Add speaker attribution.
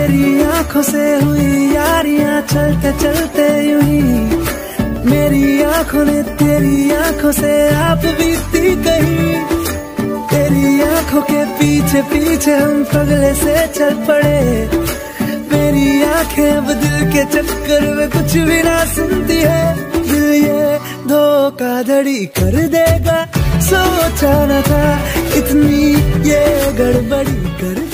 Speaker 1: तेरी आंखों से हुई यारियां चलते चलते यूं ही, मेरी आंखों ने तेरी आंखों से आप बीती कहीं। तेरी आंखों के पीछे पीछे हम पगले से चल पड़े, मेरी आंखें अब दिल के चक्कर में कुछ भी ना सुनती है। दिल ये धोखाधड़ी कर देगा, सोचा न था इतनी ये गड़बड़ी कर